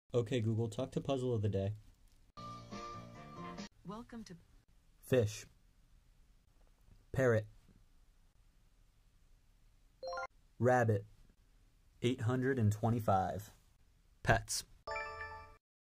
Okay, Google, talk to puzzle of the day. Welcome to Fish. Parrot. Rabbit. 825. Pets.